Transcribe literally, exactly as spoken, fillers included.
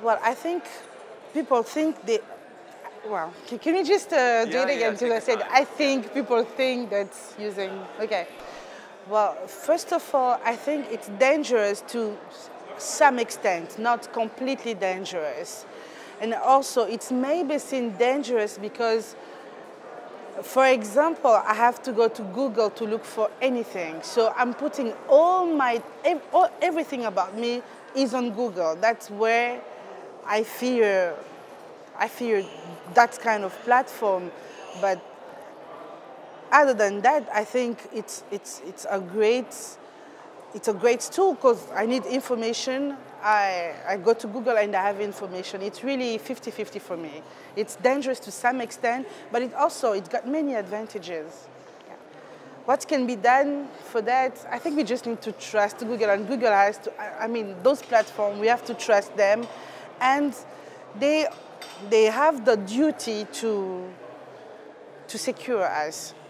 Well, I think people think they, well, can, can you just uh, do Yeah, it again? yeah, Because take I your said, time. I think people think that's using, okay. Well, first of all, I think it's dangerous to some extent, not completely dangerous. And also, it's maybe seen dangerous because, for example, I have to go to Google to look for anything. So I'm putting all my, ev- all, everything about me is on Google. That's where I fear, I fear that kind of platform. But other than that, I think it's, it's, it's a great, it's a great tool because I need information. I, I go to Google and I have information. It's really fifty fifty for me. It's dangerous to some extent, but it also, it's got many advantages. Yeah. What can be done for that? I think we just need to trust Google, and Google has to, I, I mean, those platforms, we have to trust them. And they, they have the duty to, to secure us.